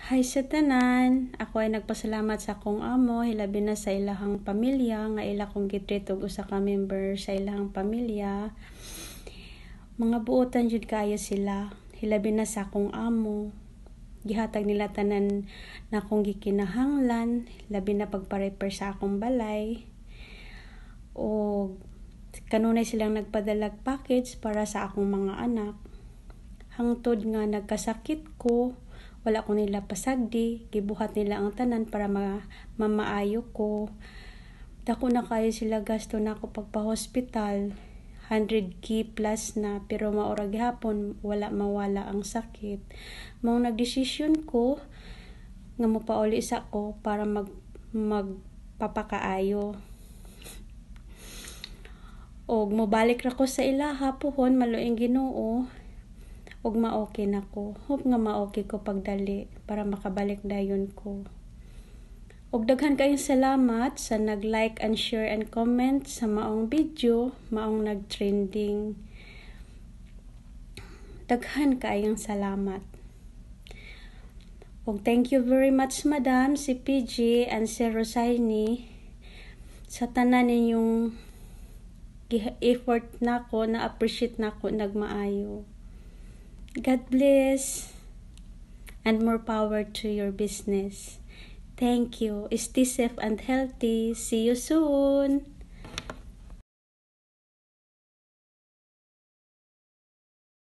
Hi sa tanan, ako ay nagpasalamat sa akong amo, hilabi na sa ilahang pamilya, nga ila kong gitreat og usa ka member sa ilahang pamilya. Mga buotan jud kayo sila, hilabi na sa akong amo. Gihatag nila tanan na akong gikinahanglan, labi na pagpa-repair sa akong balay. O kanunay silang nagpadalag package para sa akong mga anak. Hangtod nga nagkasakit ko, wala ko nila pasagdi, gibuhat nila ang tanan para mamaayo ko. Dako na kayo sila gasto na ako pagpa-hospital, 100k plus na, pero maura gihapon wala mawala ang sakit. Mao nagdesisyon ko nga mopauli sa ko para magpapakaayo. Og mobalik ra ko sa ilaha pohon maluing Ginoo. Og ma-okay na ko. Hope nga ma-okay ko pagdali para makabalik dayon ko. Og daghan kayong salamat sa nag-like and share and comment sa maong video, maong nag-trending. Daghan kayong salamat. Og thank you very much Madam, si PG and si Rosaini sa tanan ninyong effort nako, na-appreciate nako, nagmaayo. God bless and more power to your business. Thank you. Stay safe and healthy. See you soon.